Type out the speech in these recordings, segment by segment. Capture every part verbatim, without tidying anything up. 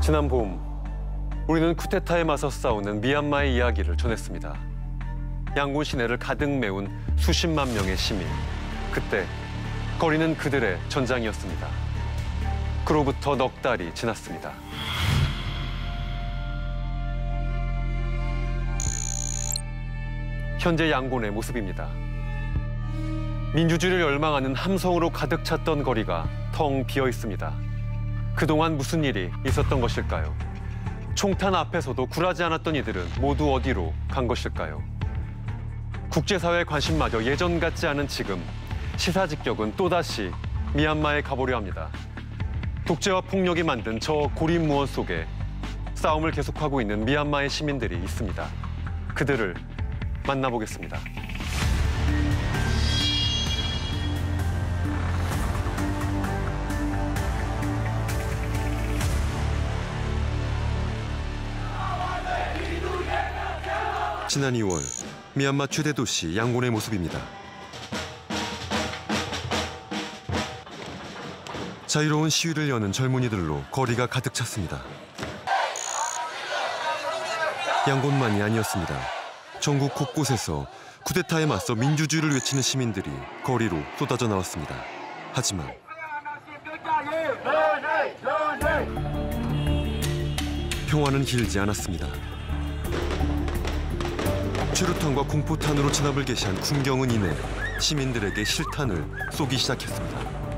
지난 봄, 우리는 쿠데타에 맞서 싸우는 미얀마의 이야기를 전했습니다. 양곤 시내를 가득 메운 수십만 명의 시민. 그때 거리는 그들의 전장이었습니다. 그로부터 넉 달이 지났습니다. 현재 양곤의 모습입니다. 민주주의를 열망하는 함성으로 가득 찼던 거리가 텅 비어 있습니다. 그동안 무슨 일이 있었던 것일까요? 총탄 앞에서도 굴하지 않았던 이들은 모두 어디로 간 것일까요? 국제사회의 관심마저 예전 같지 않은 지금, 시사직격은 또다시 미얀마에 가보려 합니다. 독재와 폭력이 만든 저 고립무원 속에 싸움을 계속하고 있는 미얀마의 시민들이 있습니다. 그들을 만나보겠습니다. 지난 이월, 미얀마 최대 도시 양곤의 모습입니다. 자유로운 시위를 여는 젊은이들로 거리가 가득 찼습니다. 양곤만이 아니었습니다. 전국 곳곳에서 쿠데타에 맞서 민주주의를 외치는 시민들이 거리로 쏟아져 나왔습니다. 하지만 평화는 길지 않았습니다. 최루탄과 공포탄으로 진압을 개시한 군경은 이내 시민들에게 실탄을 쏘기 시작했습니다.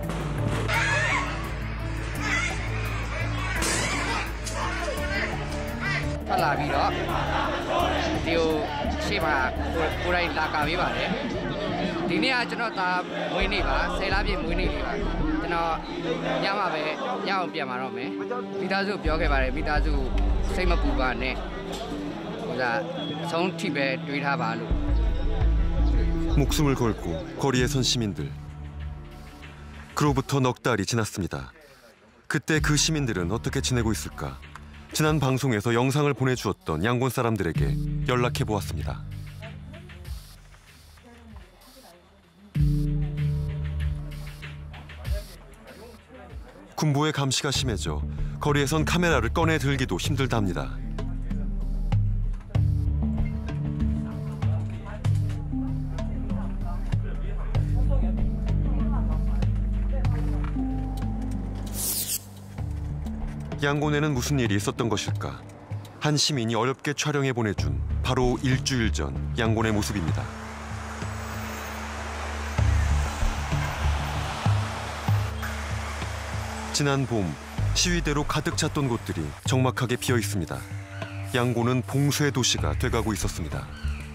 목숨을 걸고 거리에 선 시민들. 그로부터 넉 달이 지났습니다. 그때 그 시민들은 어떻게 지내고 있을까? 지난 방송에서 영상을 보내주었던 양곤 사람들에게 연락해 보았습니다. 군부의 감시가 심해져 거리에선 카메라를 꺼내 들기도 힘들답니다. 양곤에는 무슨 일이 있었던 것일까? 한 시민이 어렵게 촬영해 보내준 바로 일주일 전 양곤의 모습입니다. 지난 봄, 시위대로 가득 찼던 곳들이 적막하게 비어 있습니다. 양곤은 봉쇄의 도시가 돼가고 있었습니다.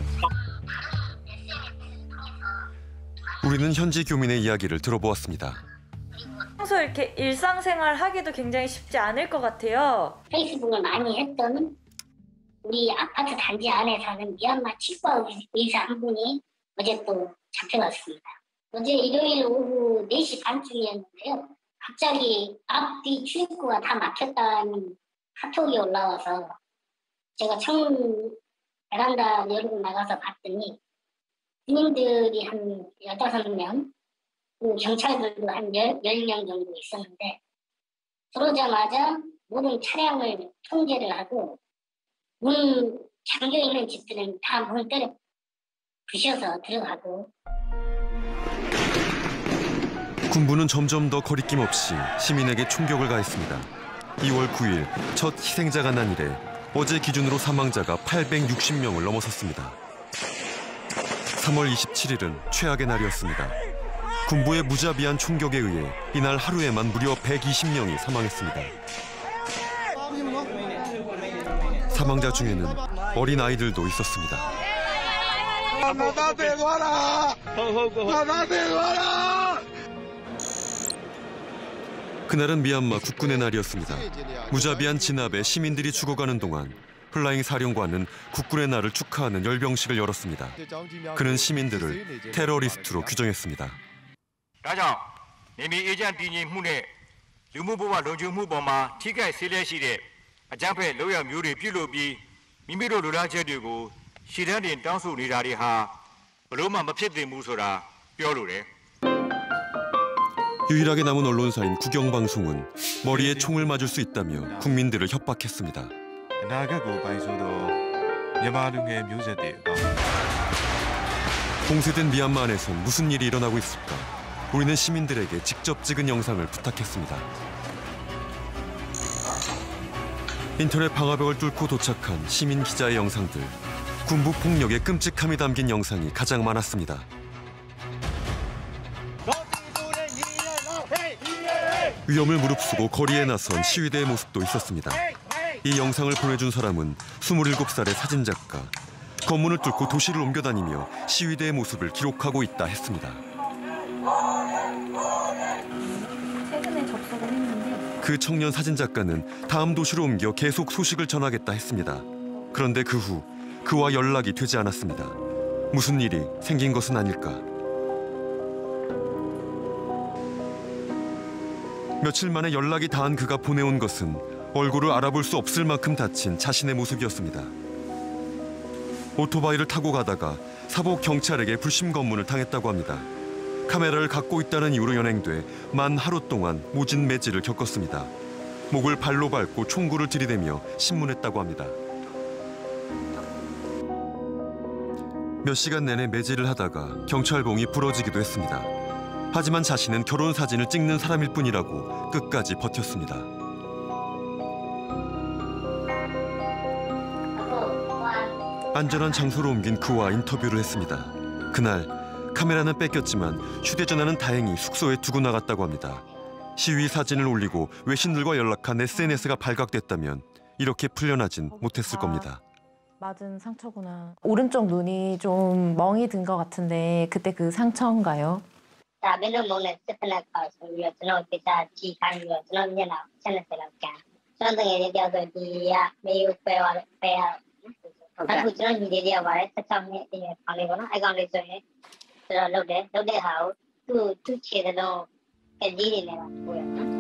우리는 현지 교민의 이야기를 들어보았습니다. 평소 이렇게 일상생활 하기도 굉장히 쉽지 않을 것 같아요. 페이스북을 많이 했던 우리 아파트 단지 안에 사는 미얀마 치과 의사 한 분이 어제 또 잡혀갔습니다. 어제 일요일 오후 네 시 반쯤이었는데요. 갑자기 앞뒤 출입구가 다 막혔다는 카톡이 올라와서 제가 창문 베란다 열고 나가서 봤더니 군인들이 한 열다섯 명, 경찰들도 한 열 명 정도 있었는데 들어오자마자 모든 차량을 통제를 하고 문 잠겨있는 집들은 다 문을 때려 부셔서 들어가고. 군부는 점점 더 거리낌 없이 시민에게 총격을 가했습니다. 이월 구일 첫 희생자가 난 이래 어제 기준으로 사망자가 팔백육십 명을 넘어섰습니다. 삼월 이십칠일은 최악의 날이었습니다. 군부의 무자비한 총격에 의해 이날 하루에만 무려 백이십 명이 사망했습니다. 사망자 중에는 어린 아이들도 있었습니다. 그날은 미얀마 국군의 날이었습니다. 무자비한 진압에 시민들이 죽어가는 동안 플라잉 사령관은 국군의 날을 축하하는 열병식을 열었습니다. 그는 시민들을 테러리스트로 규정했습니다. ဒါကြောင့်နေမီအေဂျင့်တည်ငြိမ်မှုနဲ့လူမှုဘဝလုံခြုံမှုပေါ်မှာထိခိုက်ဆဲလျက်ရှိတဲ့အကြမ်းဖက်လုပ်ရမျိုးတွေပြုလုပ်ပြီးမိမိတို့လူလားချက်တွေကိုရှေ့တန်းတင်တောင်းဆိုနေတာတွေဟာဘလို့မှမဖြစ်သင့်ဘူးဆိုတာပြောလိုတယ်. 유일하게 남은 언론사인 국영방송은 머리에 총을 맞을 수 있다며 국민들을 협박했습니다. အနာဂတ်ကိုပိုင်ဆိုသောမြန်မာလူငယ်မျိုးဆက်တွေအပေါင်း 봉쇄된 미얀마 안에선 무슨 일이 일어나고 있을까? 우리는 시민들에게 직접 찍은 영상을 부탁했습니다. 인터넷 방화벽을 뚫고 도착한 시민 기자의 영상들. 군부 폭력의 끔찍함이 담긴 영상이 가장 많았습니다. 위험을 무릅쓰고 거리에 나선 시위대의 모습도 있었습니다. 이 영상을 보내준 사람은 스물일곱 살의 사진작가. 검문을 뚫고 도시를 옮겨다니며 시위대의 모습을 기록하고 있다 했습니다. 최근에 접속을 했는데 그 청년 사진작가는 다음 도시로 옮겨 계속 소식을 전하겠다 했습니다. 그런데 그 후 그와 연락이 되지 않았습니다. 무슨 일이 생긴 것은 아닐까? 며칠 만에 연락이 닿은 그가 보내온 것은 얼굴을 알아볼 수 없을 만큼 다친 자신의 모습이었습니다. 오토바이를 타고 가다가 사복 경찰에게 불심 검문을 당했다고 합니다. 카메라를 갖고 있다는 이유로 연행돼 만 하루 동안 모진 매질을 겪었습니다. 목을 발로 밟고 총구를 들이대며 신문했다고 합니다. 몇 시간 내내 매질을 하다가 경찰봉이 부러지기도 했습니다. 하지만 자신은 결혼 사진을 찍는 사람일 뿐이라고 끝까지 버텼습니다. 안전한 장소로 옮긴 그와 인터뷰를 했습니다. 그날 카메라는 뺏겼지만 휴대전화는 다행히 숙소에 두고 나갔다고 합니다. 시위 사진을 올리고 외신들과 연락한 에스엔에스가 발각됐다면 이렇게 풀려나진 못했을 겁니다. 맞은 상처구나. 오른쪽 눈이 좀 멍이 든 것 같은데 그때 그 상처인가요? 자, 맨날 먹는 스프나 가서 저는 그때 지간이요. 저는 그냥 생각해라 까. 저는 이제 저도 이야 매우 배워 배워. 그리고 저는 이제 와래 사장님 이제 방에거나 아이간에 저에 저 로데 로데 하우 투투 체대로 애들이네 보여.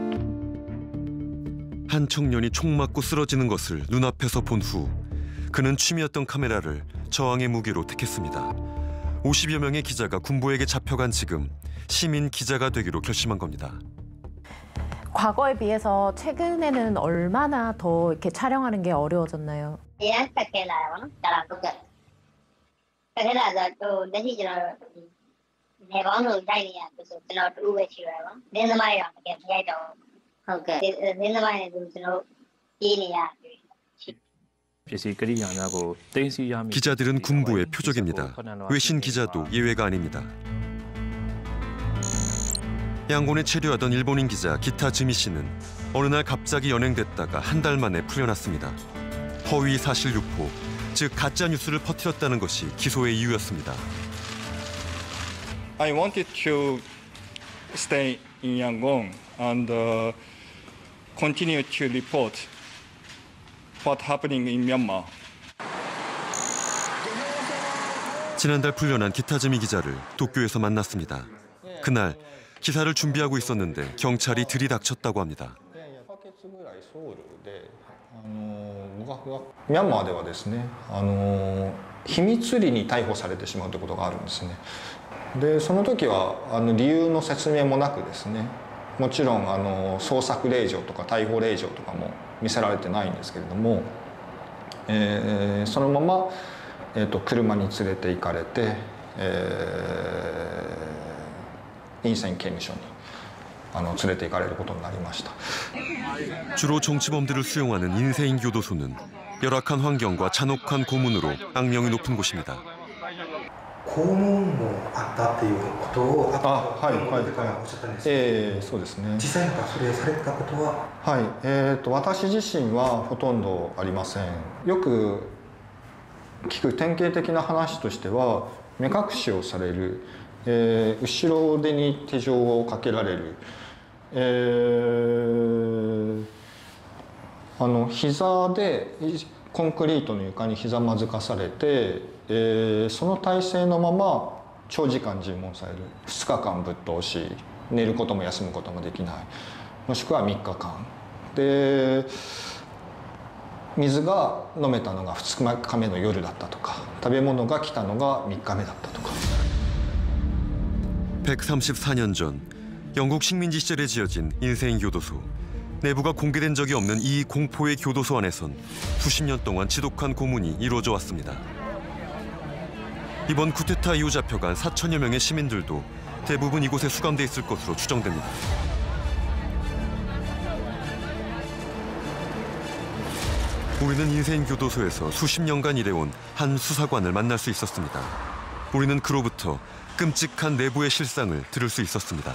한 청년이 총 맞고 쓰러지는 것을 눈앞에서 본 후 그는 취미였던 카메라를 저항의 무기로 택했습니다. 오십여 명의 기자가 군부에게 잡혀간 지금 시민 기자가 되기로 결심한 겁니다. 과거에 비해서 최근에는 얼마나 더 이렇게 촬영하는 게 어려워졌나요? 얘는 딱게 나요. 나랑 똑같아. 그래서 또 내시 저 내방으로 다니야. 그래서 저는 또 우회 치료하고 내 나마이랑 이렇게 해도 오케이. 내 나마이는 저는 이니야. 기자들은 군부의 표적입니다. 외신 기자도 예외가 아닙니다. 양곤에 체류하던 일본인 기자 기타즈미 씨는 어느 날 갑자기 연행됐다가 한 달 만에 풀려났습니다. 허위 사실 유포, 즉 가짜 뉴스를 퍼뜨렸다는 것이 기소의 이유였습니다. I wanted to stay in Yangon and uh, continue to report what's happening in Myanmar. 지난달 풀려난 기타즈미 기자를 도쿄에서 만났습니다. 그날 기사를 준비하고 있었는데 경찰이 들이닥쳤다고 합니다. ミャンマーではですね、あの秘密裏に逮捕されてしまうということがあるんですね。で、その時はあの理由の説明もなくですね、もちろんあの捜索令状とか逮捕令状とかも見せられてないんですけれども、えー、そのまま、えー、と車に連れて行かれて、えー、陰線刑務所にあの連れて行かれることになりました。 주로 정치범들을 수용하는 인세인 교도소는 열악한 환경과 잔혹한 고문으로 악명이 높은 곳입니다. 拷問もあったっていうことをあ、はい、はい、 からおっしゃったんです。 ええ、そうですね。 実際にそれされたことは、 はい、えっと私自身はほとんどありません。よく聞く典型的な話としては、目隠しをされる、えー、後ろ腕に手錠をかけられる、えー、あの膝でコンクリートの床にひざまずかされて、えー、その体勢のまま長時間尋問される。ふつかかんぶっ通し、寝ることも休むこともできない。もしくはみっかかんで、水が飲めたのがふつかめの夜だったとか、食べ物が来たのがみっかめだったとか。 백삼십사 년 전 영국 식민지 시절에 지어진 인생 교도소. 내부가 공개된 적이 없는 이 공포의 교도소 안에선 수십 년 동안 지독한 고문이 이루어져 왔습니다. 이번 쿠데타 이후 잡혀간 사천여 명의 시민들도 대부분 이곳에 수감돼 있을 것으로 추정됩니다. 우리는 인생 교도소에서 수십 년간 일해온 한 수사관을 만날 수 있었습니다. 우리는 그로부터 끔찍한 내부의 실상을 들을 수 있었습니다.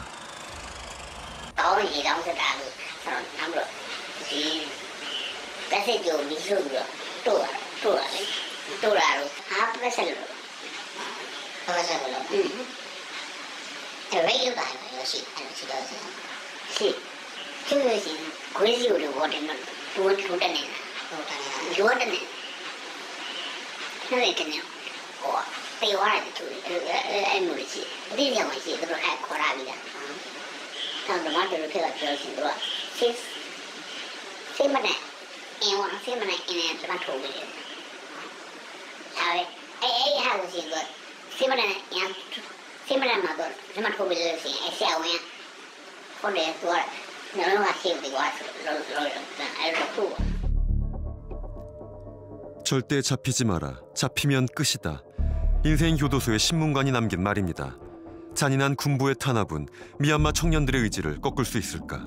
절대 잡히지 마라. 잡히면 끝이다. 인생 교도소의 신문관이 남긴 말입니다. 잔인한 군부의 탄압은 미얀마 청년들의 의지를 꺾을 수 있을까?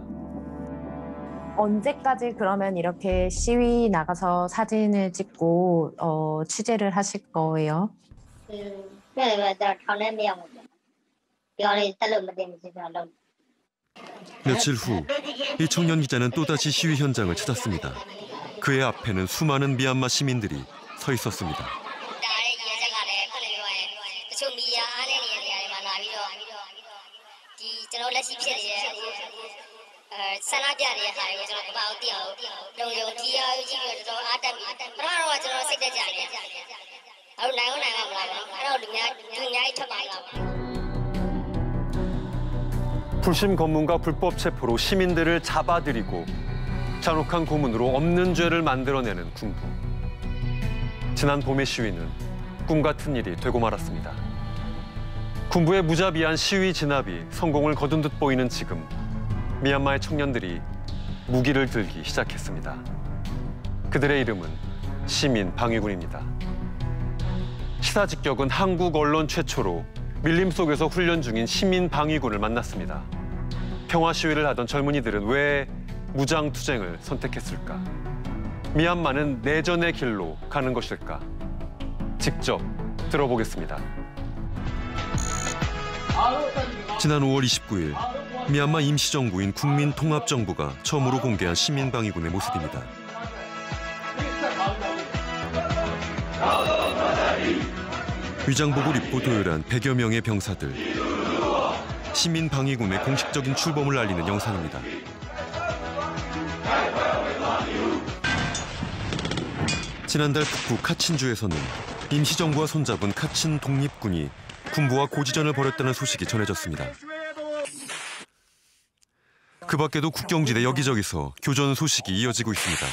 언제까지 그러면 이렇게 시위 나가서 사진을 찍고 어, 취재를 하실 거예요? 며칠 후, 이 청년 기자는 또다시 시위 현장을 찾았습니다. 그의 앞에는 수많은 미얀마 시민들이 서 있었습니다. 불심 검문과 불법 체포로 시민들을 잡아들이고 잔혹한 고문으로 없는 죄를 만들어내는 군부. 지난 봄의 시위는 꿈 같은 일이 되고 말았습니다. 군부의 무자비한 시위 진압이 성공을 거둔 듯 보이는 지금, 미얀마의 청년들이 무기를 들기 시작했습니다. 그들의 이름은 시민 방위군입니다. 시사 직격은 한국 언론 최초로 밀림 속에서 훈련 중인 시민 방위군을 만났습니다. 평화 시위를 하던 젊은이들은 왜 무장 투쟁을 선택했을까? 미얀마는 내전의 길로 가는 것일까? 직접 들어보겠습니다. 지난 오월 이십구일, 미얀마 임시정부인 국민통합정부가 처음으로 공개한 시민방위군의 모습입니다. 위장복을 입고 도열한 백여 명의 병사들. 시민방위군의 공식적인 출범을 알리는 영상입니다. 지난달 북부 카친주에서는 임시정부와 손잡은 카친 독립군이 군부와 고지전을 벌였다는 소식이 전해졌습니다. 그 밖에도 국경지대 여기저기서 교전 소식이 이어지고 있습니다.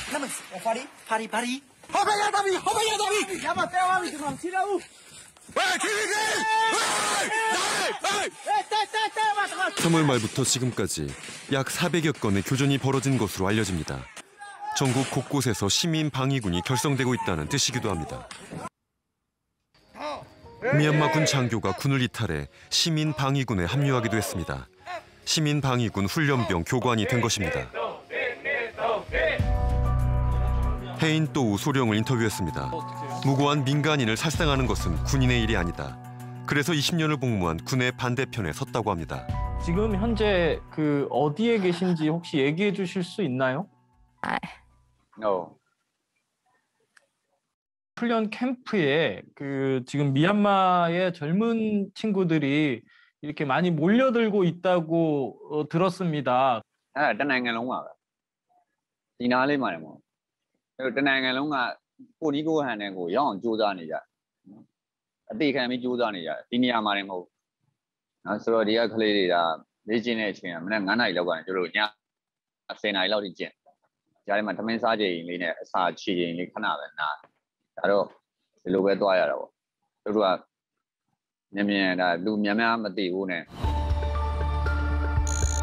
삼월 말부터 지금까지 약 사백여 건의 교전이 벌어진 것으로 알려집니다. 전국 곳곳에서 시민 방위군이 결성되고 있다는 뜻이기도 합니다. 미얀마 군 장교가 군을 이탈해 시민 방위군에 합류하기도 했습니다. 시민 방위군 훈련병 교관이 된 것입니다. 해인 또우 소령을 인터뷰했습니다. 무고한 민간인을 살상하는 것은 군인의 일이 아니다. 그래서 이십 년을 복무한 군의 반대편에 섰다고 합니다. 지금 현재 그 어디에 계신지 혹시 얘기해 주실 수 있나요? 아. No. 훈련 캠프에 그 지금 미얀마의 젊은 친구들이 이렇게 많이 몰려들고 있다고 어, 들었습니다. 아, 다နိုင်ငံလုံးပါပဲ. 이 나라에 말이야 뭐. 다နိုင်ငံလုံးကကိုနီကိုဟန်နဲ့ကိုရအောင်ကြိုးစားနေကြ. အသေးခံပြီးကြိုးစားနေကြ. ဒီနေရာမှာလည်းမဟုတ်. နော်ဆိုတော့ဒီကကလေးတွေဒါလေ့ကျင့်တဲ့အချိန်ကမနက်9နာရီလောက်ကနေကျတို့ည10နာရီလောက်ထိကျင့်. ကြားထဲမှာသမင်းစားချိန်လေးနဲ့အစာချီချိန်လေးခဏပဲနား. ဒါတော့ဒီလိုပဲသွားရတာပေါ့. တို့ကမြင်မြင်ဒါလူများများမသိဘူးနဲ့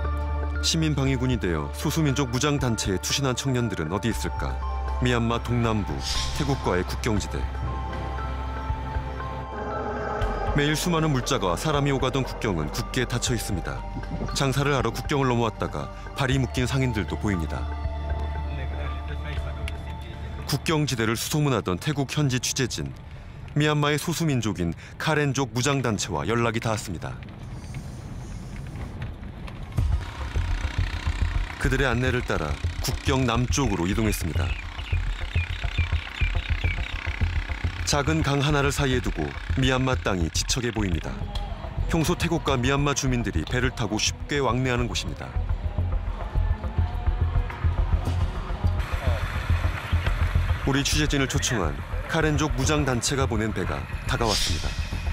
시민 방위군이 되어 소수민족 무장 단체에 투신한 청년들은 어디 있을까? 미얀마 동남부 태국과의 국경지대. 매일 수많은 물자가 사람이 오가던 국경은 굳게 닫혀 있습니다. 장사를 하러 국경을 넘어왔다가 발이 묶인 상인들도 보입니다. 국경지대를 수소문하던 태국 현지 취재진. 미얀마의 소수민족인 카렌족 무장단체와 연락이 닿았습니다. 그들의 안내를 따라 국경 남쪽으로 이동했습니다. 작은 강 하나를 사이에 두고 미얀마 땅이 지척해 보입니다. 평소 태국과 미얀마 주민들이 배를 타고 쉽게 왕래하는 곳입니다. 우리 취재진을 초청한 카렌족 무장단체가 보낸 배가 다가왔습니다.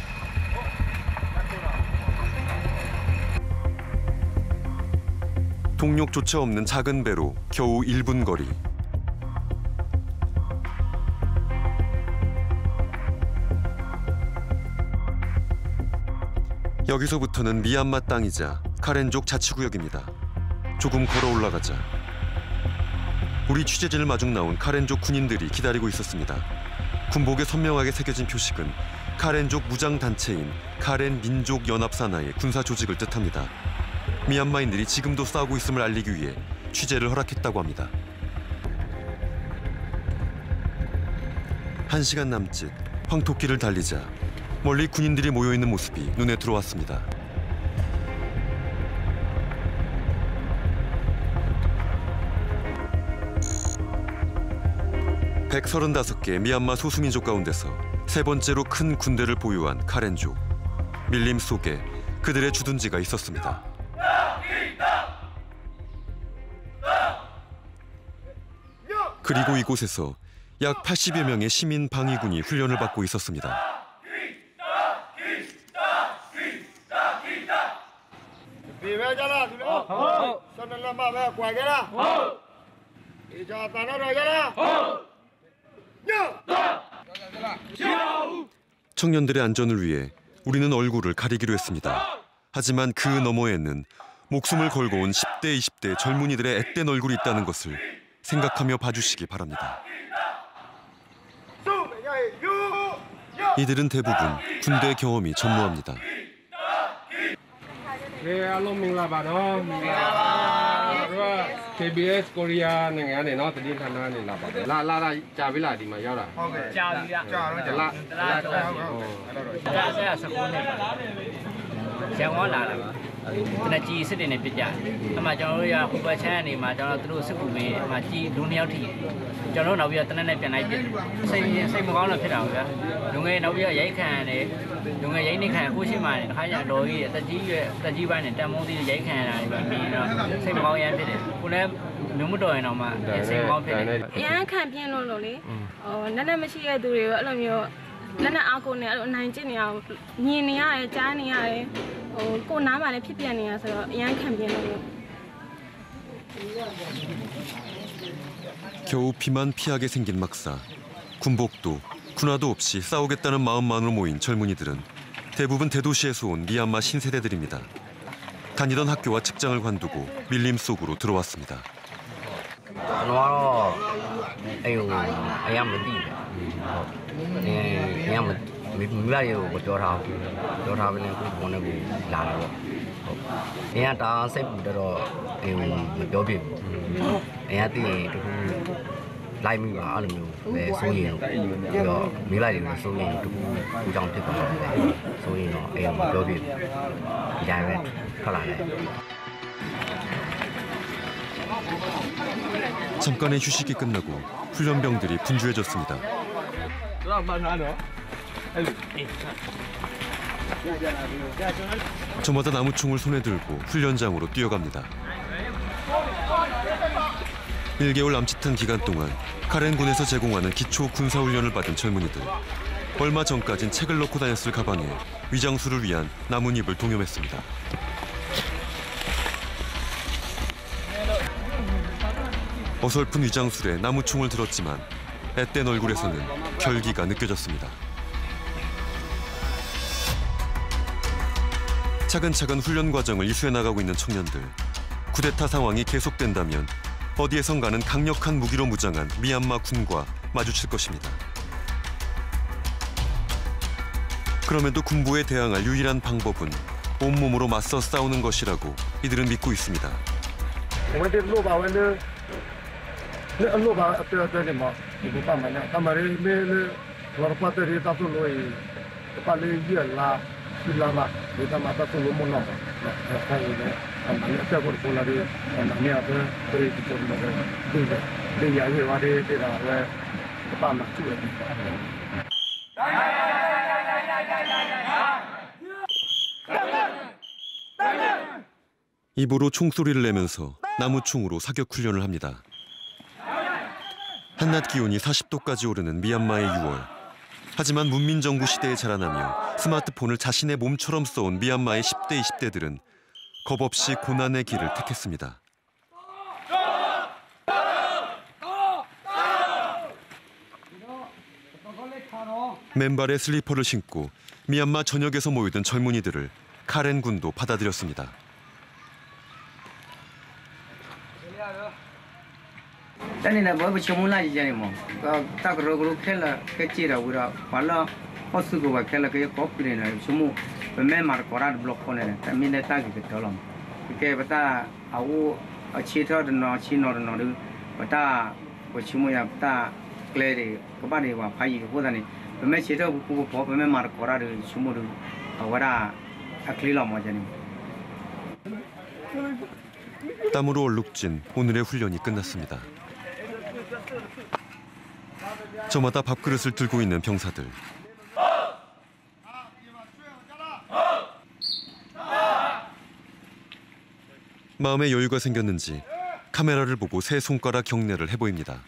동력조차 없는 작은 배로 겨우 일 분 거리. 여기서부터는 미얀마 땅이자 카렌족 자치구역입니다. 조금 걸어 올라가자 우리 취재진을 마중 나온 카렌족 군인들이 기다리고 있었습니다. 군복에 선명하게 새겨진 표식은 카렌족 무장단체인 카렌 민족연합산하의 군사 조직을 뜻합니다. 미얀마인들이 지금도 싸우고 있음을 알리기 위해 취재를 허락했다고 합니다. 한 시간 남짓 황토길을 달리자 멀리 군인들이 모여있는 모습이 눈에 들어왔습니다. 백삼십오 개 미얀마 소수민족 가운데서 세 번째로 큰 군대를 보유한 카렌족. 밀림 속에 그들의 주둔지가 있었습니다. 그리고 이곳에서 약 팔십여 명의 시민 방위군이 훈련을 받고 있었습니다. 청년들의 안전을 위해 우리는 얼굴을 가리기로 했습니다. 하지만 그 너머에는 목숨을 걸고 온 십 대, 이십 대 젊은이들의 앳된 얼굴이 있다는 것을 생각하며 봐주시기 바랍니다. 이들은 대부분 군대 경험이 전무합니다. 케이비에스 코리아နိုင်ငံနဲ့เนาะသတင်းဌာနနဲ့လာပါတယ်လာလာလာကြာပြီလားဒီမှာရောက်တာဟုတ်ကဲ့ကြာပြီကြာတော့လာလာတော့ဟုတ်ကြာဆက်ဆက်ကိုနေပါရန်ကုန်လာလာပါတနကြီးစစ်တင်နေပြကြအမှကျွန်တော်တို့ရဟိုဘက်ချမ်းနေမှာကျွန်တော်တို့စစ်ကူပေးအမှကြီးလူနှစ်ယောက်ထိကျွန်တော်နောက်ပြီးတော့တနက်နဲ့ပြန်လိုက်ပြစိတ်စိတ်မကောင်းတော့ဖြစ်တာဗျာလူငယ်နောက်ပြီးတော့ရိုက်ခံရတယ်လူငယ်ရိုက်နေခံကိုရှိမှလည်းတစ်ခါကျတော်ကြီးအသက်ကြီးရဲ့အသက်ကြီးပိုင်းနဲ့တန်မိုးသေးရိုက်ခံရတာတွေပဲပြီးတော့စိတ်မကောင်းရမ်းဖြစ်တယ်ကိုလည်းမျိုးမတော်ရင်တော့မှစိတ်မကောင်းဖြစ်တယ်အရန်ခံပြင်းလို့လို့လေဟိုနက်နက်မရှိတဲ့သူတွေကိုအဲ့လိုမျိုးလက်နဲ့အားကိုနဲ့အဲ့လိုအနိုင်ကျင့်နေအောင်ညင်နေရတယ်ကြားနေရတယ်ဟိုကိုနားမှာလည်းဖြစ်ပြနေရဆိုတော့အရန်ခံပြင်းလို့ 겨우 피만 피하게 생긴 막사. 군복도 군화도 없이 싸우겠다는 마음만으로 모인 젊은이들은 대부분 대도시에서 온 미얀마 신세대들입니다. 다니던 학교와 직장을 관두고 밀림 속으로 들어왔습니다. Lai mi ba lo myo be so yin pi do mi lai de so yin tu ku jang phit ba so yin no ai ma pyo pi ya be thoat la lai 잠깐의 휴식이 끝나고 훈련병들이 분주해졌습니다. 저마다 나무총을 손에 들고 훈련장으로 뛰어갑니다. 일 개월 남짓한 기간 동안 카렌군에서 제공하는 기초 군사훈련을 받은 젊은이들. 얼마 전까진 책을 넣고 다녔을 가방에 위장술을 위한 나뭇잎을 동염했습니다. 어설픈 위장술에 나무총을 들었지만 앳된 얼굴에서는 결기가 느껴졌습니다. 차근차근 훈련 과정을 이수해 나가고 있는 청년들. 쿠데타 상황이 계속된다면 어디에선가는 강력한 무기로 무장한 미얀마 군과 마주칠 것입니다. 그럼에도 군부에 대항할 유일한 방법은 온몸으로 맞서 싸우는 것이라고 이들은 믿고 있습니다. 입으로 총소리를 내면서 나무총으로 사격 훈련을 합니다. 한낮 기온이 사십 도까지 오르는 미얀마의 유월. 하지만 문민정부 시대에 자라나며 스마트폰을 자신의 몸처럼 써온 미얀마의 십 대, 이십 대들은 겁없이 고난의 길을 택했습니다. 맨발에 슬리퍼를 신고 미얀마 전역에서 모이던 젊은이들을 카렌 군도 받아들였습니다. तनिने बहुत चमुला जाने मो तक रोगरो खेल केचीरा उरा वाला हसुगो बा खेल के कॉपी ने सुमु मैं मार कोराड ब्लॉक कोने तमिने ताक के तलम के बता आउ अच्छी थर न अच्छी नर न बता को सुमु या बता क्लेरे को बारे वा भाई को दानी मैं छेतो को को मैं मार कोराड सुमु वरा अखलीला मो जाने 땀으로 얼룩진 오늘의 훈련이 끝났습니다. 저마다 밥그릇을 들고 있는 병사들. 마음에 여유가 생겼는지 카메라를 보고 세 손가락 경례를 해보입니다.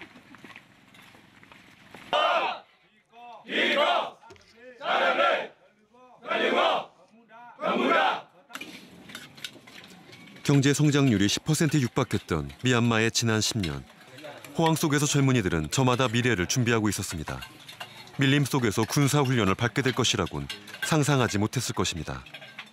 경제 성장률이 십 퍼센트에 육박했던 미얀마의 지난 십 년. 호황 속에서 젊은이들은 저마다 미래를 준비하고 있었습니다. 밀림 속에서 군사훈련을 받게 될 것이라곤 상상하지 못했을 것입니다.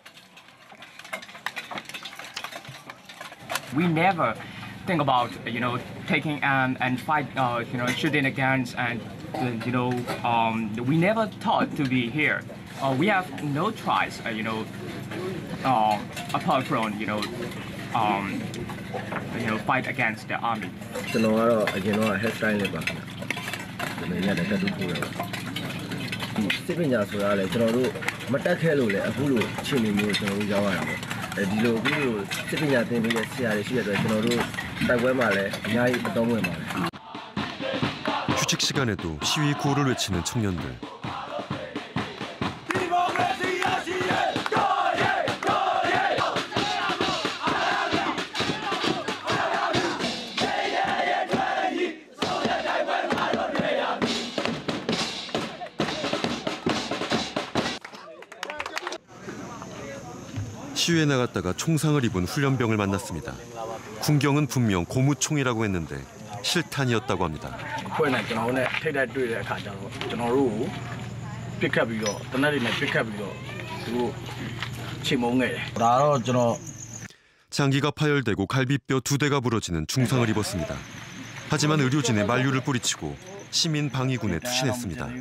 We never think about, you know, taking and and fight, uh, you know, shooting against and, you know, um, we never thought to be here. Uh, we have no choice, uh, you know, uh, apart from, you know, um, you know, fight against the army. ကျွန်တော်ကတော့အရင်တော့ hairstyle လေးပါခင်ဗျ။ဒီနေ့လည်းတက်တူထိုးရပါဒီစစ်ပညာဆိုတာလေကျွန်တော်တို့မတက်ခဲလို့လေအခုလိုအခြေအနေမျိုးကျွန်တော်တို့ရောက်ရတာပေါ့အဲဒီလိုအခုလိုစစ်ပညာသင်ပေးတဲ့ဆရာတွေရှိတဲ့အတွက်ကျွန်တော်တို့တိုက်ပွဲမှာလည်းအများကြီးအသုံးဝင်ပါတယ် 휴식 시간에도 시위 구호를 외치는 청년들. 시위에 나갔다가 총상을 입은 훈련병을 만났습니다. 군경은 분명 고무총이라고 했는데 실탄이었다고 합니다. 장기가 파열되고 갈비뼈 두 대가 부러지는 중상을 입었습니다. 하지만 의료진의 만류를 뿌리치고 시민 방위군에 투신했습니다. 어.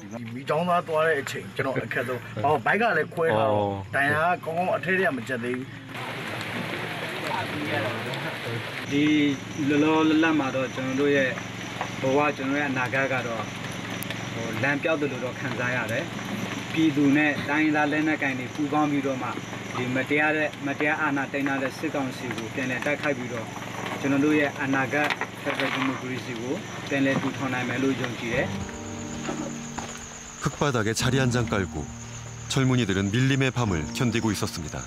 이 르르르마도 저도의 보와 저의 나가가도 람뼈들로 간사야래 비두네 다인달레나 간이 부방비로마 이 마티아레 마티아 아나 때나레 시강시고 때네 딱하비로 저도의 아나가 페페무그리시고 때네 두토나멜로 정지에 흙바닥에 자리 한 장 깔고 젊은이들은 밀림의 밤을 견디고 있었습니다.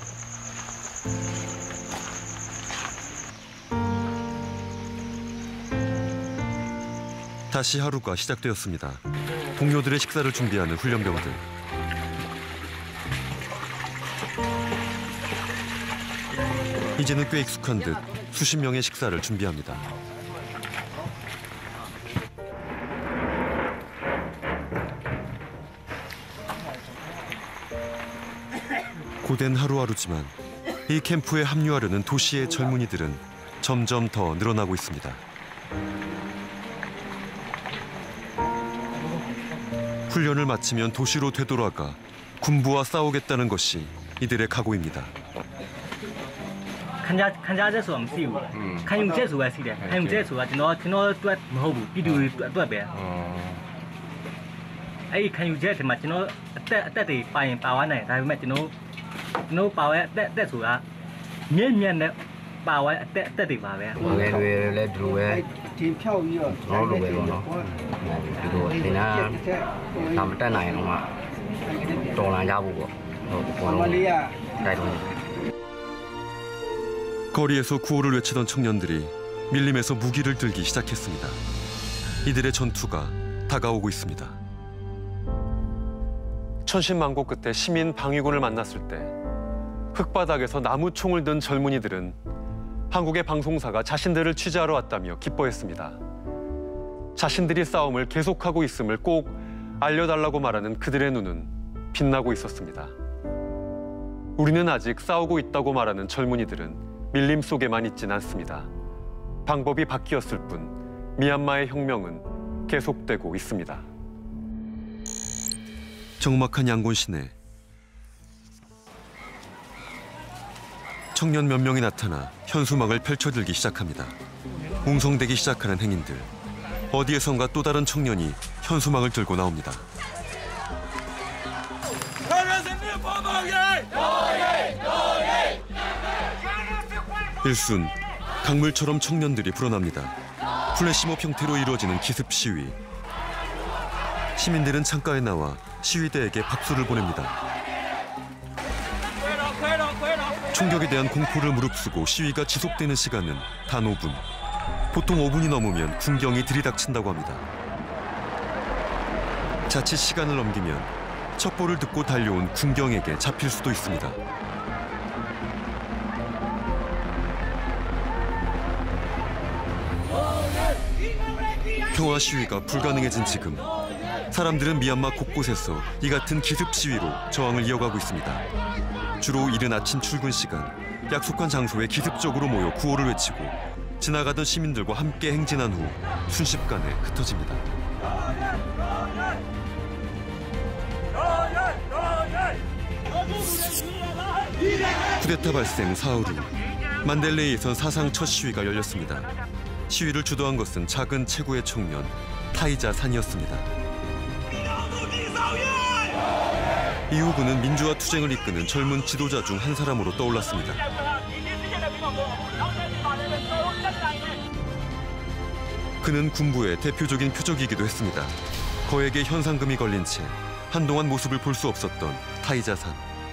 다시 하루가 시작되었습니다. 동료들의 식사를 준비하는 훈련병들. 이제는 꽤 익숙한 듯 수십 명의 식사를 준비합니다. 고된 하루하루지만 이 캠프에 합류하려는 도시의 젊은이들은 점점 더 늘어나고 있습니다. 훈련을 마치면 도시로 되돌아가 군부와 싸우겠다는 것이 이들의 각오입니다. ခံကြခံကြတဲ့ဆိုတာမရှိဘူးခံယူချက်ဆိုတာရှိတယ်ခံယူချက်ဆိုတာကျွန်တော်ကျွန်တော်တွက်မဟုတ်ဘူးပြည်သူတွေတွက်ပဲအဲ့ဒီခံယူချက်ဒီမှာကျွန်တော်အသက်အသက်တွေပါရင်ပါဝါနိုင်ဒါပေမဲ့ကျွန်တော်ကျွန်တော်ပါဝါအသက်အသက်ဆိုတာမြင့်မြတ်နဲ့ပါဝါအသက်အသက်တွေပါပဲငယ်တွေလည်းဒီလိုပဲဒီဖြောက်ပြီးတော့ကျွန်တော်လိုပဲပေါ့နော်ဒီလိုသင်တန်းဒါမတက်နိုင်တော့မှတော်လာကြဖို့ပေါ့ဟုတ်ဘောလုံးတိုက်တော့ 거리에서 구호를 외치던 청년들이 밀림에서 무기를 들기 시작했습니다. 이들의 전투가 다가오고 있습니다. 천신만고 끝에 시민 방위군을 만났을 때 흙바닥에서 나무총을 든 젊은이들은 한국의 방송사가 자신들을 취재하러 왔다며 기뻐했습니다. 자신들이 싸움을 계속하고 있음을 꼭 알려달라고 말하는 그들의 눈은 빛나고 있었습니다. 우리는 아직 싸우고 있다고 말하는 젊은이들은 밀림 속에만 있진 않습니다. 방법이 바뀌었을 뿐 미얀마의 혁명은 계속되고 있습니다. 적막한 양곤 시내. 청년 몇 명이 나타나 현수막을 펼쳐들기 시작합니다. 웅성대기 시작하는 행인들. 어디에선가 또 다른 청년이 현수막을 들고 나옵니다. 일순, 강물처럼 청년들이 불어납니다. 플래시몹 형태로 이루어지는 기습 시위. 시민들은 창가에 나와 시위대에게 박수를 보냅니다. 총격에 대한 공포를 무릅쓰고 시위가 지속되는 시간은 단 오 분. 보통 오 분이 넘으면 군경이 들이닥친다고 합니다. 자칫 시간을 넘기면 첩보를 듣고 달려온 군경에게 잡힐 수도 있습니다. 평화 시위가 불가능해진 지금 사람들은 미얀마 곳곳에서 이 같은 기습 시위로 저항을 이어가고 있습니다. 주로 이른 아침 출근 시간 약속한 장소에 기습적으로 모여 구호를 외치고 지나가던 시민들과 함께 행진한 후 순식간에 흩어집니다. 쿠데타 발생 사흘 후 만델레이에선 사상 첫 시위가 열렸습니다. 시위를 주도한 것은 작은 체구의 청년 타이자 산이었습니다. 이후 그는 민주화 투쟁을 이끄는 젊은 지도자 중 한 사람으로 떠올랐습니다. 그는 군부의 대표적인 표적이기도 했습니다. 거액의 현상금이 걸린 채 한동안 모습을 볼 수 없었던 타이자 산.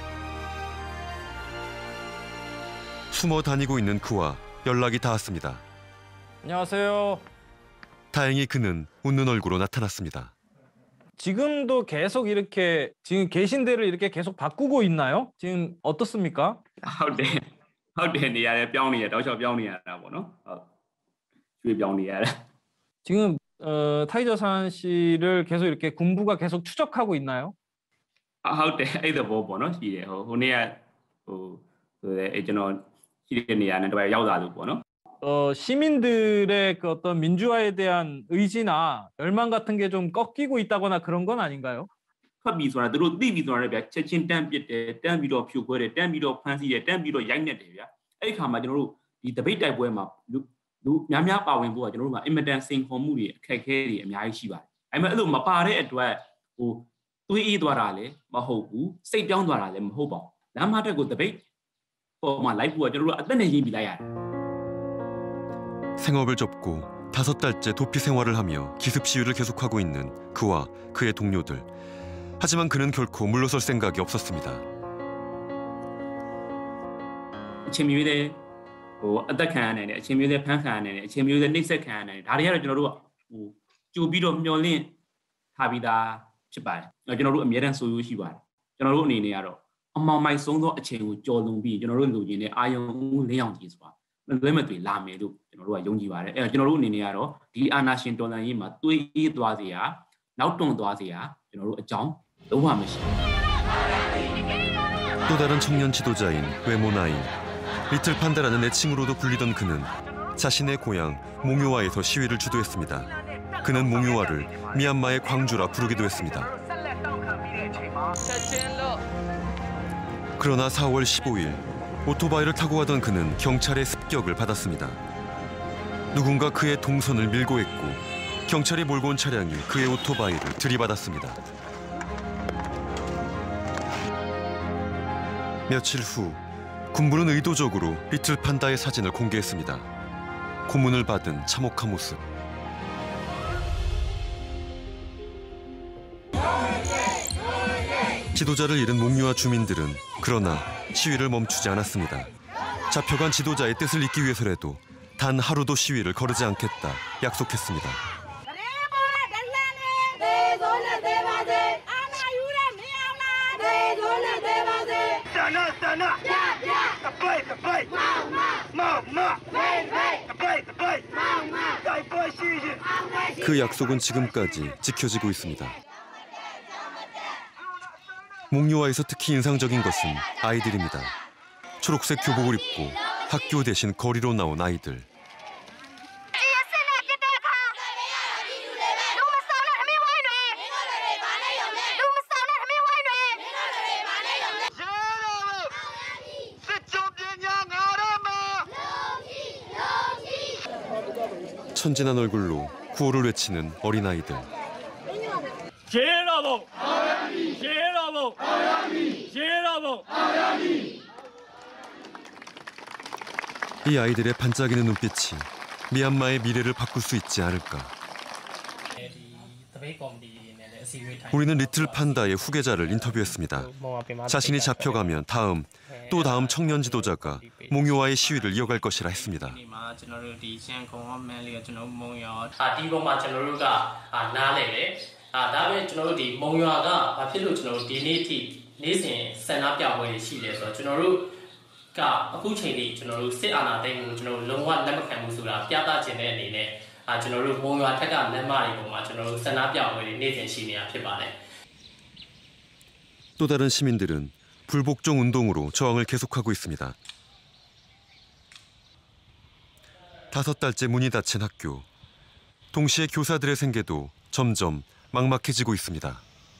숨어 다니고 있는 그와 연락이 닿았습니다. 안녕하세요. 다행히 그는 웃는 얼굴로 나타났습니다. 지금도 계속 이렇게 지금 계신 데를 이렇게 계속 바꾸고 있나요? 지금 어떻습니까? ဟုတ်တယ်ဟုတ်တယ်နေရာပြောင်းနေရတော့ချောပြောင်းနေရတာပေါ့နော်ဟုတ်ရွှေ့ပြောင်းနေရတာ 지금 어, 타이저산 씨를 계속 이렇게 군부가 계속 추적하고 있나요? ဟုတ်တယ်အဲ့ဒါဘောပေါ့နော်ရှိတယ်ဟိုဟိုနေ့ကဟိုဆိုတဲ့ကျွန်တော်ရှိတဲ့နေရာနဲ့တပတ်ရောက်လာလို့ပေါ့နော် 어, 시민들의 그 어떤 민주화에 대한 의지나 열망 같은 게 좀 꺾이고 있다거나 그런 건 아닌가요? ထွက်ပြီဆိုတာသူတို့သိပြီဆိုတာလည်းဗျချက်ချင်းတန်းပစ်တယ်တန်းပြီးတော့ဖြိုခွဲတယ်တန်းပြီးတော့ဖမ်းဆီးတယ်တန်းပြီးတော့ရိုက်နှက်တယ်ဗျအဲ့ဒီခါမှာကျွန်တော်တို့ဒီတပိတ်တိုက်ပွဲမှာလူများများပါဝင်ဖို့ကကျွန်တော်တို့မှာအင်မတန်စိန်ခေါ်မှုတွေအခက်အခဲတွေအများကြီးရှိပါတယ်အဲ့မဲ့အဲ့လိုမပါတဲ့အတွက်ဟိုတွေးအေးသွားတာလည်းမဟုတ်ဘူးစိတ်ပြောင်းသွားတာလည်းမဟုတ်ပါဘူးလမ်းမတက်ကိုတပိတ်ပေါ်မှာလိုက်ဖို့ကကျွန်တော်တို့အသက်နဲ့ရင်းပြီးလိုက်ရတယ် 생업을 접고 다섯 달째 도피 생활을 하며 기습 시위를 계속하고 있는 그와 그의 동료들. 하지만 그는 결코 물러설 생각이 없었습니다. အချင်းမျိုးတွေဟိုအသက်ခံရနိုင်တယ်အချင်းမျိုးတွေဖမ်းခံရနိုင်တယ်အချင်းမျိုးတွေနှိပ်စက်ခံရနိုင်တယ်ဒါတွေကတော့ကျွန်တော်တို့ကဟိုကြိုပြီးတော့မျှော်လင့်ထားပြီးသားဖြစ်ပါတယ်ကျွန်တော်တို့အမြဲတမ်းဆိုရိုးရှိပါတယ်ကျွန်တော်တို့အနေနဲ့ကတော့အမောင်မိုက်ဆုံးသောအချိန်ကိုကြော်လွန်ပြီးကျွန်တော်တို့လူချင်းနဲ့အာယုံလင်းအောင်ကြည့်ဆိုတာလွဲမသွေလာမယ်လို့ကျွန်တော်တို့ကယုံကြည်ပါတယ်အဲကျွန်တော်တို့အနေနဲ့ကတော့ဒီအာနာရှင်တော်လှန်ရေးမှာတွေးအေးသွားစေရနောက်တွန့်သွားစေရကျွန်တော်တို့အကြောင်းလုံးဝမရှိဘူး 또 다른 청년 지도자인 외모나인 리틀 판다라는 애칭으로도 불리던 그는 자신의 고향 몽요와에서 시위를 주도했습니다. 그는 몽요와를 미얀마의 광주라 부르기도 했습니다. 그러나 사월 십오일 오토바이를 타고 가던 그는 경찰의 습격을 받았습니다. 누군가 그의 동선을 밀고 했고 경찰이 몰고 온 차량이 그의 오토바이를 들이받았습니다. 며칠 후 군부는 의도적으로 리틀 판다의 사진을 공개했습니다. 고문을 받은 참혹한 모습. 지도자를 잃은 몽유아 주민들은 그러나 시위를 멈추지 않았습니다. 잡혀간 지도자의 뜻을 잇기 위해서라도 단 하루도 시위를 거르지 않겠다 약속했습니다. 그 약속은 지금까지 지켜지고 있습니다. 몽유아에서 특히 인상적인 것은 아이들입니다. 초록색 교복을 입고 학교 대신 거리로 나온 아이들. 천진한 얼굴로 구호를 외치는 어린아이들. 제라봉! 제라봉! 제라봉! 이 아이들의 반짝이는 눈빛이 미얀마의 미래를 바꿀 수 있지 않을까. 우리는 리틀 판다의 후계자를 인터뷰했습니다. 자신이 잡혀가면 다음, 또 다음 청년 지도자가 몽요와의 시위를 이어갈 것이라 했습니다. 또 다른 시민들은 불복종 운동으로 저항을 계속하고 있습니다. 다섯 달째 문이 닫힌 학교. 동시에 교사들의 생계도 점점 막막해지고 있습니다.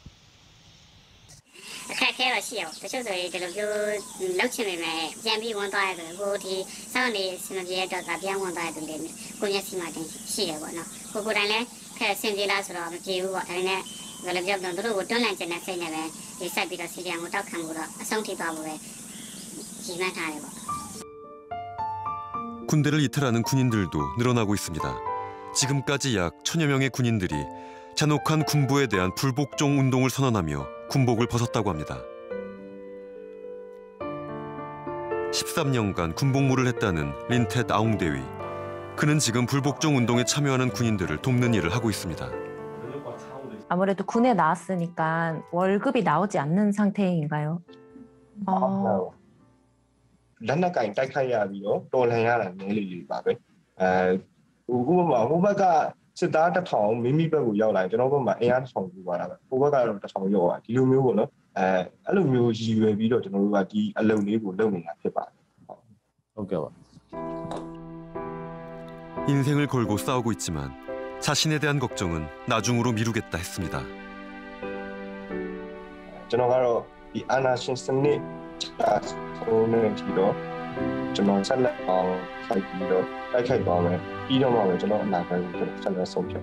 군대를 이탈하는 군인들도 늘어나고 있습니다. 지금까지 약 천여 명의 군인들이 잔혹한 군부에 대한 불복종 운동을 선언하며 군복을 벗었다고 합니다. 십삼 년간 군복무를 했다는 린텟 아웅대위. 그는 지금 불복종 운동에 참여하는 군인들을 돕는 일을 하고 있습니다. 아무래도 군에 나왔으니까 월급이 나오지 않는 상태인가요? 어... လက်နက်ကင်တိုက်ခိုက်ရပြီးတော့တော်လှန်ရတာနည်းလေးတွေပါပဲအဲဟိုဘက်မှာဟိုဘက်ကစစ်သားတစ်ထောင်မိမိဘက်ကိုရောက်လာကျွန်တော်ဘက်မှာအင်အားတစ်ထောင်ပြသွားတာပဲဟိုဘက်ကတော့တစ်ထောင်ရောက်သွားဒီလိုမျိုးပေါ့နော်အဲအဲ့လိုမျိုးရည်ရွယ်ပြီးတော့ကျွန်တော်တို့ကဒီအလုံလေးကိုလုပ်နေတာဖြစ်ပါတယ်ဟုတ်ကဲ့ပါ 인생을 걸고 싸우고 있지만 자신에 대한 걱정은 나중으로 미루겠다 했습니다. ကျွန်တော်ကတော့ဒီအာနာရှင်စနစ်오늘 뒤로 좀 살라고 살기로 이렇게 보면 이름만 좀 나가는 좀 살라 속혀.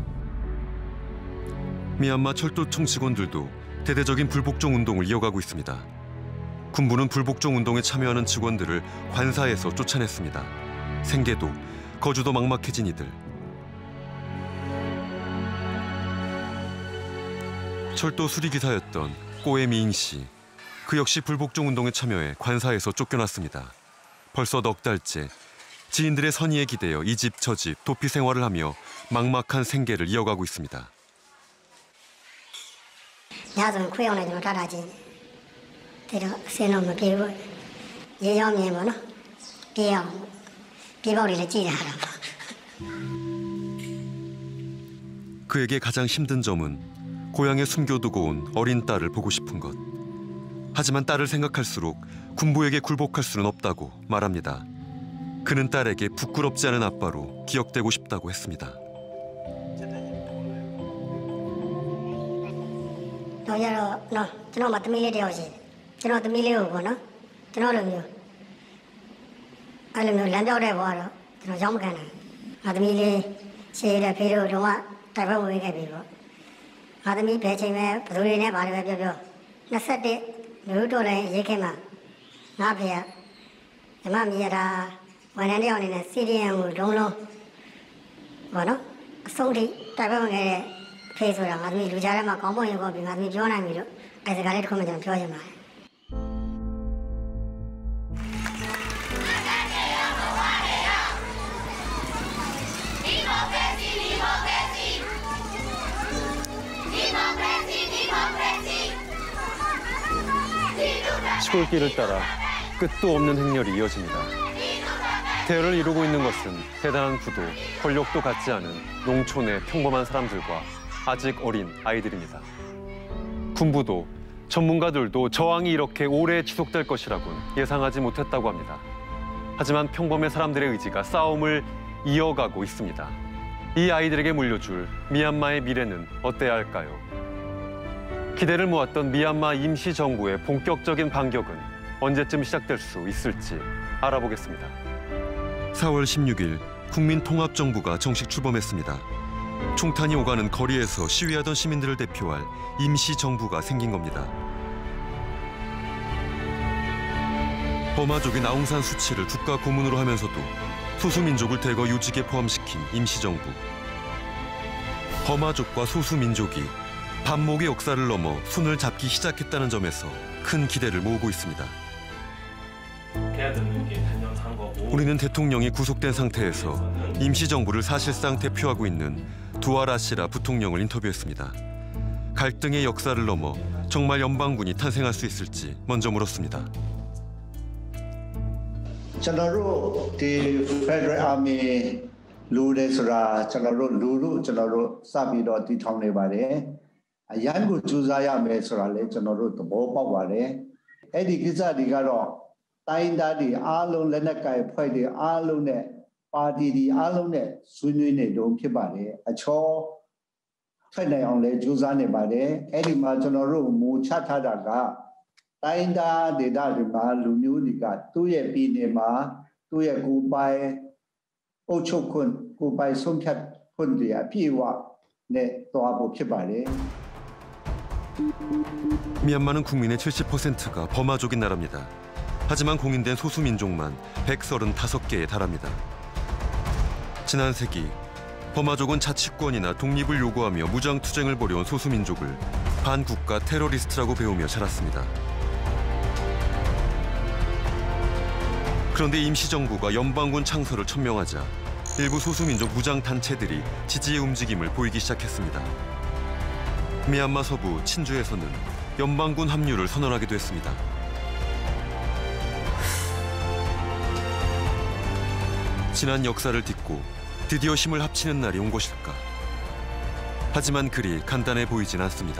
미얀마 철도청 직원들도 대대적인 불복종 운동을 이어가고 있습니다. 군부는 불복종 운동에 참여하는 직원들을 관사에서 쫓아냈습니다. 생계도 거주도 막막해진 이들. 철도 수리기사였던 꼬에 미잉 씨. 그 역시 불복종 운동에 참여해 관사에서 쫓겨났습니다. 벌써 넉 달째 지인들의 선의에 기대어 이 집 저 집 도피 생활을 하며 막막한 생계를 이어가고 있습니다. 야전 구형에 좀 따라지. 대로 세놈을 빌고 예염이면은 비영 비버리를 찌르하라. 그에게 가장 힘든 점은 고향에 숨겨두고 온 어린 딸을 보고 싶은 것. 하지만 딸을 생각할수록 군부에게 굴복할 수는 없다고 말합니다. 그는 딸에게 부끄럽지 않은 아빠로 기억되고 싶다고 했습니다. 너 여러 너 저놈 맞다 밀리 되어지. 저놈 맞다 밀리 오고 너. 저놈 놈요. 알면 란저래 봐라. 저놈 좀 가나. 맞다 밀리 시에 필요 동안 답을 못 이게 비고. 맞다 밀 배치에 부들이네 말을 해줘. 나서대 누구도래 얘기만. 나비야. 이맘이라 원하는 연인은 시리아무 롱롱. 뭐너? 송리 답을 해. 페이스랑 아드미 루자라마 공부하고 비 아드미 변함이로 그래서 가래를 보면 좀 표하지 마. 시골길을 따라 끝도 없는 행렬이 이어집니다. 대열을 이루고 있는 것은 대단한 부도, 권력도 갖지 않은 농촌의 평범한 사람들과 아직 어린 아이들입니다. 군부도 전문가들도 저항이 이렇게 오래 지속될 것이라곤 예상하지 못했다고 합니다. 하지만 평범의 사람들의 의지가 싸움을 이어가고 있습니다. 이 아이들에게 물려줄 미얀마의 미래는 어때야 할까요? 기대를 모았던 미얀마 임시정부의 본격적인 반격은 언제쯤 시작될 수 있을지 알아보겠습니다. 사월 십육일 국민통합정부가 정식 출범했습니다. 총탄이 오가는 거리에서 시위하던 시민들을 대표할 임시정부가 생긴 겁니다. 버마족인 아웅산 수치를 국가 고문으로 하면서도 소수민족을 대거 요직에 포함시킨 임시정부. 버마족과 소수민족이 반목의 역사를 넘어 손을 잡기 시작했다는 점에서 큰 기대를 모으고 있습니다. 우리는 대통령이 구속된 상태에서 임시정부를 사실상 대표하고 있는 두아라시라 부통령을 인터뷰했습니다. 갈등의 역사를 넘어 정말 연방군이 탄생할 수 있을지 먼저 물었습니다. 저너로 페더럴 아미 루레스라 저너로 루루 저너로 사비로 뒤통내 바래 양구 주자야 메스라래 저너로 뭐 봐봐래 에디 기자디가로 따인다디 알론 레나카이 포이디 알론네 파티디 알론네 수뉴네 동ဖြစ်ပါတယ်အချောထွက်နိုင်အောင်လဲကြိုးစားနေပါတယ်အဲ့ဒီမှာကျွန်တော်တို့မူချထားတာကတိုင်းဒါဒေတာတွေမှာလူမျိုးတွေကသူ့ရဲ့ပြည်နယ်မှာသူ့ရဲ့ကိုယ်ပိုင်အုပ်ချုပ်ခွင့်ကိုယ်ပိုင်ဆုံးဖြတ်ခွင့်တွေအပြည့်အဝနဲ့တွားဖို့ဖြစ်ပါတယ် 미얀마는 국민의 칠십 퍼센트가 버마족인 나라입니다. 하지만 공인된 소수민족만 백삼십오 개에 달합니다. 지난 세기 버마족은 자치권이나 독립을 요구하며 무장투쟁을 벌여온 소수민족을 반국가 테러리스트라고 배우며 자랐습니다. 그런데 임시정부가 연방군 창설을 천명하자 일부 소수민족 무장단체들이 지지의 움직임을 보이기 시작했습니다. 미얀마 서부 친주에서는 연방군 합류를 선언하기도 했습니다. 지난 역사를 딛고 드디어 힘을 합치는 날이 온 것일까? 하지만 그리 간단해 보이진 않습니다.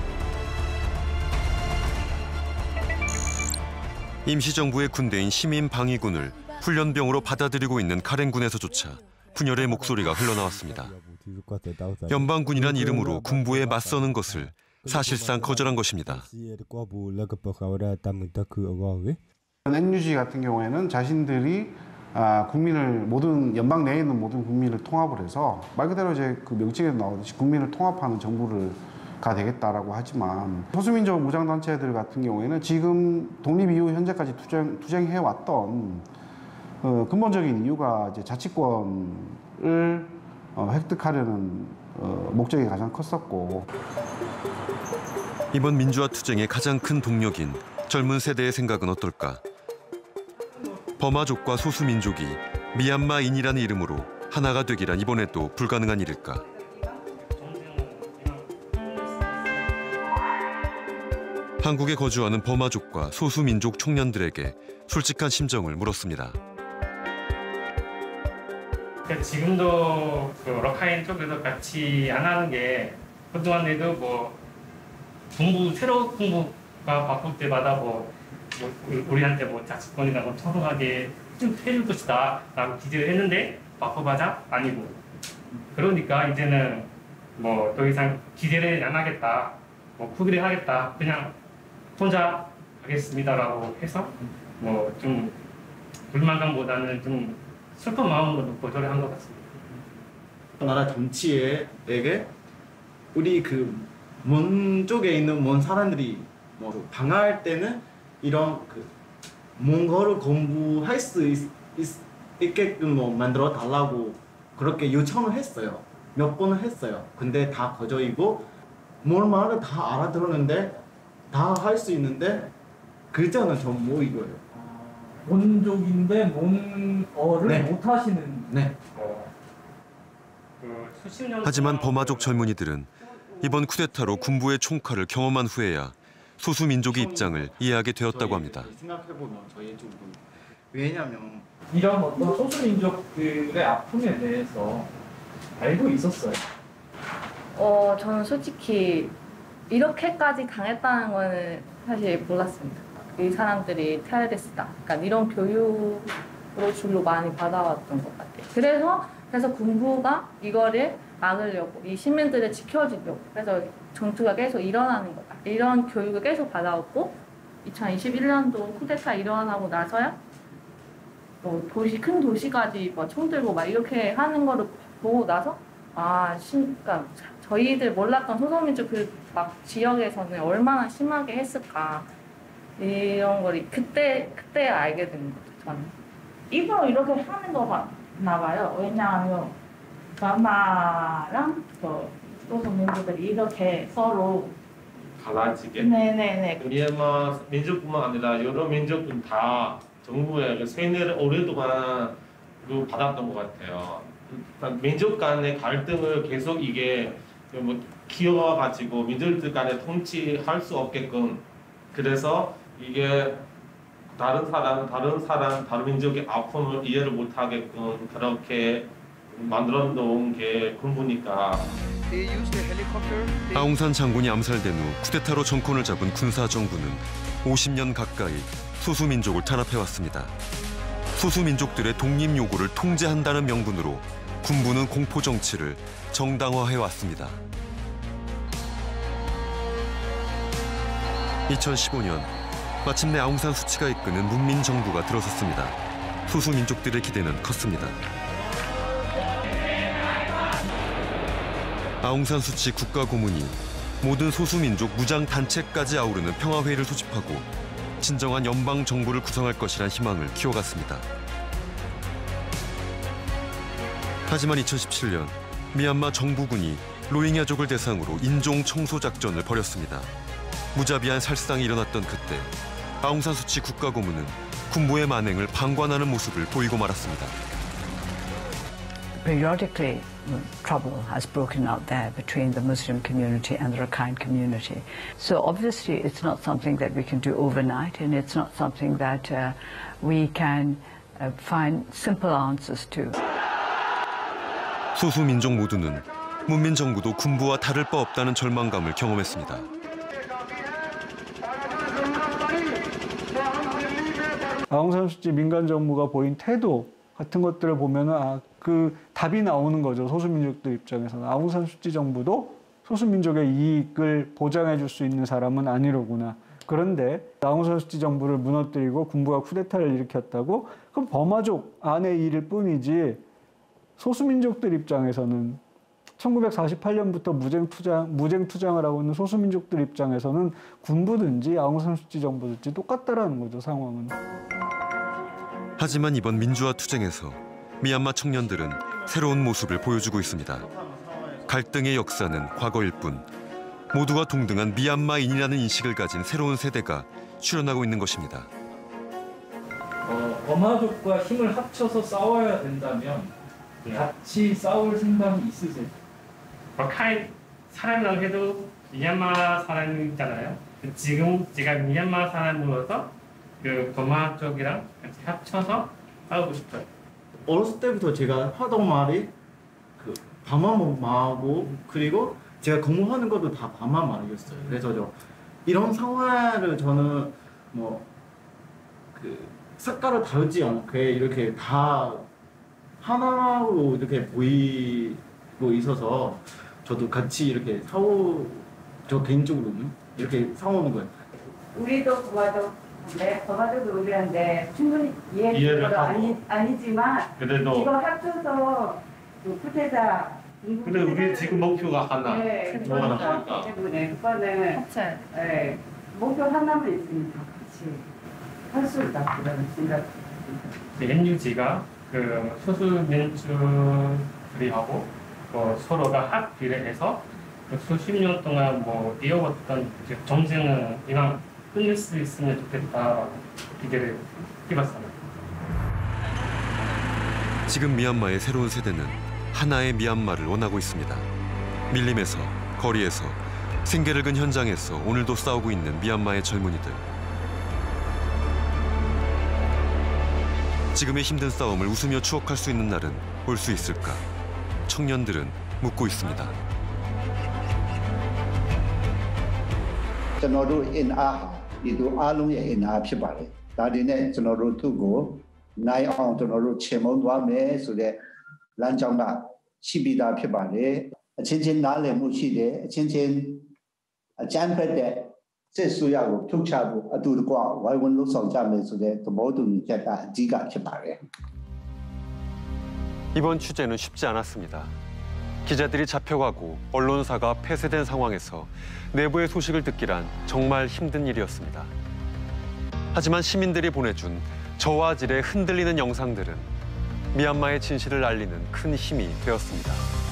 임시정부의 군대인 시민방위군을 훈련병으로 받아들이고 있는 카렌군에서조차 분열의 목소리가 흘러나왔습니다. 연방군이란 이름으로 군부에 맞서는 것을 사실상 거절한 것입니다. 엔유지 같은 경우에는 자신들이 아, 국민을 모든 연방 내에 있는 모든 국민을 통합을 해서 말 그대로 이제 그 명칭에서 나오듯이 국민을 통합하는 정부가 되겠다라고 하지만 소수민족 무장단체들 같은 경우에는 지금 독립 이후 현재까지 투쟁, 투쟁해 왔던 어, 근본적인 이유가 이제 자치권을 어, 획득하려는 어, 목적이 가장 컸었고 이번 민주화 투쟁의 가장 큰 동력인 젊은 세대의 생각은 어떨까? 버마족과 소수민족이 미얀마인이라는 이름으로 하나가 되기란 이번에도 불가능한 일일까? 한국에 거주하는 버마족과 소수민족 청년들에게 솔직한 심정을 물었습니다. 지금도 그 러카인 쪽에서 같이 안 하는 게 그동안에도 뭐 공부 새로 공부 바꿀 때마다 뭐, 뭐 우리한테 뭐 자치권이나 뭐 초등하게 좀 해줄 것이다 라고 기대를 했는데 바꿔봐자 아니고 그러니까 이제는 뭐 더 이상 기대를 안 하겠다 뭐 포기를 하겠다 그냥 혼자 하겠습니다라고 해서 뭐 좀 불만감보다는 좀 슬픈 마음으로 거절을 한 것 같습니다. 나라 정치에게 우리 그 먼 쪽에 있는 먼 사람들이 뭐 방할 때는 이런 그 몽골을 공부할 수 있, 있, 있게끔 뭐 만들어 달라고 그렇게 요청을 했어요. 몇 번을 했어요. 근데 다 거절이고 뭘 말을 다 알아들었는데 다 할 수 있는데 글자는 전 못 읽어요. 몬족인데 몬어를 네. 못 하시는. 네. 하지만 버마족 젊은이들은 이번 쿠데타로 군부의 총칼을 경험한 후에야 소수민족의 입장을 이해하게 되었다고 합니다. 생각해보면 저희 쪽은 왜냐면 이런 어떤 소수민족들의 아픔에 대해서 알고 있었어요. 어, 저는 솔직히 이렇게까지 당했다는 거는 사실 몰랐습니다. 이 사람들이 테러리스트다. 그러니까 이런 교육으로 주로 많이 받아왔던 것 같아요. 그래서 그래서 군부가 이거를 막으려고 이 시민들을 지켜주려고 그래서 전투가 계속 일어나는 거다. 이런 교육을 계속 받아왔고 이천이십일 년도 쿠데타 일어나고 나서야 뭐 도시 큰 도시까지 뭐 총 들고 막 이렇게 하는 거를 보고 나서 아, 심, 그러니까 저희들 몰랐던 소수민족 그 막 지역에서는 얼마나 심하게 했을까 이런 걸 그때 그때 알게 된 거죠. 저는 일부러 이렇게 하는 거 같나 봐요. 왜냐하면 바마랑 그 소수민족들이 이렇게 서로 갈라지게. 네네네. 미얀마 민족뿐만 아니라 여러 민족은 다 정부의 그 세뇌를 오랫동안 그 받았던 것 같아요. 민족 간의 갈등을 계속 이게 뭐 키워가지고 민족들 간에 통치할 수 없게끔 그래서 이게 다른 사람, 다른 사람, 다른 민족의 아픔을 이해를 못하게끔 그렇게 만들어 놓은 게 군부니까. 아웅산 장군이 암살된 후 쿠데타로 정권을 잡은 군사정부는 오십 년 가까이 소수민족을 탄압해왔습니다. 소수민족들의 독립 요구를 통제한다는 명분으로 군부는 공포정치를 정당화해왔습니다. 이천십오 년 마침내 아웅산 수치가 이끄는 문민정부가 들어섰습니다. 소수민족들의 기대는 컸습니다. 아웅산 수치 국가고문이 모든 소수민족 무장단체까지 아우르는 평화회의를 소집하고 진정한 연방정부를 구성할 것이란 희망을 키워갔습니다. 하지만 이천십칠 년 미얀마 정부군이 로힝야족을 대상으로 인종 청소 작전을 벌였습니다. 무자비한 살상이 일어났던 그때 아웅산 수치 국가고문은 군부의 만행을 방관하는 모습을 보이고 말았습니다. Periodically, trouble has broken out there between the Muslim community and the Rakhine community. So obviously it's not something that we can do overnight, and it's not something that uh, we can uh, find simple answers to. 소수민족 모두는 문민정부도 군부와 다를 바 없다는 절망감을 경험했습니다. 아웅산 수치 민간 정부가 보인 태도 같은 것들을 보면은 아, 그 답이 나오는 거죠. 소수민족들 입장에서는 아웅산 수치 정부도 소수민족의 이익을 보장해 줄 수 있는 사람은 아니로구나. 그런데 아웅산 수치 정부를 무너뜨리고 군부가 쿠데타를 일으켰다고 그럼 버마족 안의 일일 뿐이지 소수민족들 입장에서는 천구백사십팔 년부터 무쟁 투장, 무쟁 투장을 하고 있는 소수민족들 입장에서는 군부든지 아웅산 수치 정부든지 똑같다라는 거죠, 상황은. 하지만 이번 민주화 투쟁에서 미얀마 청년들은 새로운 모습을 보여주고 있습니다. 갈등의 역사는 과거일 뿐 모두가 동등한 미얀마인이라는 인식을 가진 새로운 세대가 출현하고 있는 것입니다. 어, 버마족과 힘을 합쳐서 싸워야 된다면 같이 싸울 생각이 있으세요? 라카인 사람이라고 해도 미얀마 사람이잖아요. 지금 제가 미얀마 사람으로서 그 버마 쪽이랑 같이 합쳐서 싸우고 싶어요. 어렸을 때부터 제가 하던 말이 그 바마 말하고 그리고 제가 공부하는 것도 다 바마 말이었어요. 그래서 저 이런 상황을 저는 뭐 그 색깔을 다르지 않게 이렇게 다 하나로 이렇게 보이고 있어서 저도 같이 이렇게 사오 저 개인적으로는 이렇게 사오는 거예요. 우리도 도와줘. 네, 도와줘도 우리한테 충분히 이해할 이해를 건 하고. 아니, 아니지만 그래도 이거 합쳐서 그 후퇴자 근데 우리 지금 목표가 하나. 네, 뭐가 그거는 나니까. 때문에 그거는 합쳐야 네, 목표 하나만 있으면 다 같이 할 수 있다 그런 생각. 엔유지가 그 소수민주들이하고 뭐 서로가 합비례해서 그 수십 년 동안 뭐 이어왔던 그 정쟁은 이만 끝낼 수 있으면 좋겠다 기대를 해봤습니다. 지금 미얀마의 새로운 세대는 하나의 미얀마를 원하고 있습니다. 밀림에서, 거리에서, 생계를 근 현장에서 오늘도 싸우고 있는 미얀마의 젊은이들. 지금의 힘든 싸움을 웃으며 추억할 수 있는 날은 올 수 있을까? 청년들은 묻고 있습니다. ကျွန်တော်တို့အင်အားဟာဒီလိုအားလုံးရဲ့အင်အားဖြစ်ပါတယ်ဒါတွေနဲ့ကျွန်တော်တို့သူ့ကိုနိုင်အောင်ကျွန်တော်တို့ချေမှုန်းသွားမယ်ဆိုတဲ့လမ်းကြောင်းကရှိပြီးသားဖြစ်ပါတယ်အချင်းချင်းနားလည်မှုရှိတယ်အချင်းချင်းအကြမ်းဖက်တဲ့စစ်ဆိုရကိုထုတ်ချဖို့အတူတကွဝိုင်းဝန်းလှုပ်ဆောင်ကြမယ်ဆိုတဲ့သဘောတူညီချက်ကအဓိကဖြစ်ပါတယ် 이번 취재는 쉽지 않았습니다. 기자들이 잡혀가고 언론사가 폐쇄된 상황에서 내부의 소식을 듣기란 정말 힘든 일이었습니다. 하지만 시민들이 보내준 저화질의 흔들리는 영상들은 미얀마의 진실을 알리는 큰 힘이 되었습니다.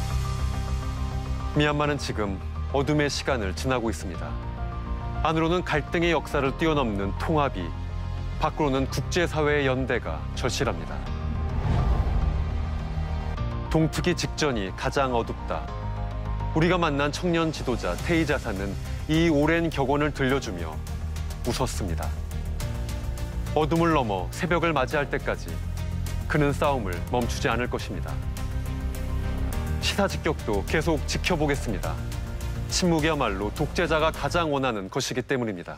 미얀마는 지금 어둠의 시간을 지나고 있습니다. 안으로는 갈등의 역사를 뛰어넘는 통합이, 밖으로는 국제사회의 연대가 절실합니다. 동트기 직전이 가장 어둡다. 우리가 만난 청년 지도자 테이자사는 이 오랜 격언을 들려주며 웃었습니다. 어둠을 넘어 새벽을 맞이할 때까지 그는 싸움을 멈추지 않을 것입니다. 시사직격도 계속 지켜보겠습니다. 침묵이야말로 독재자가 가장 원하는 것이기 때문입니다.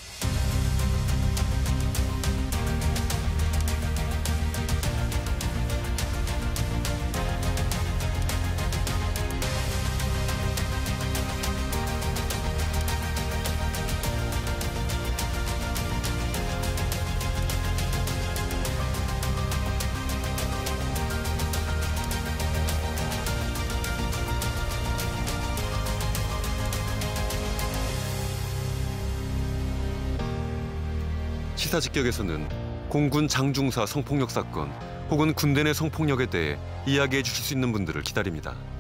시사직격에서는 공군 장중사 성폭력 사건 혹은 군대 내 성폭력에 대해 이야기해 주실 수 있는 분들을 기다립니다.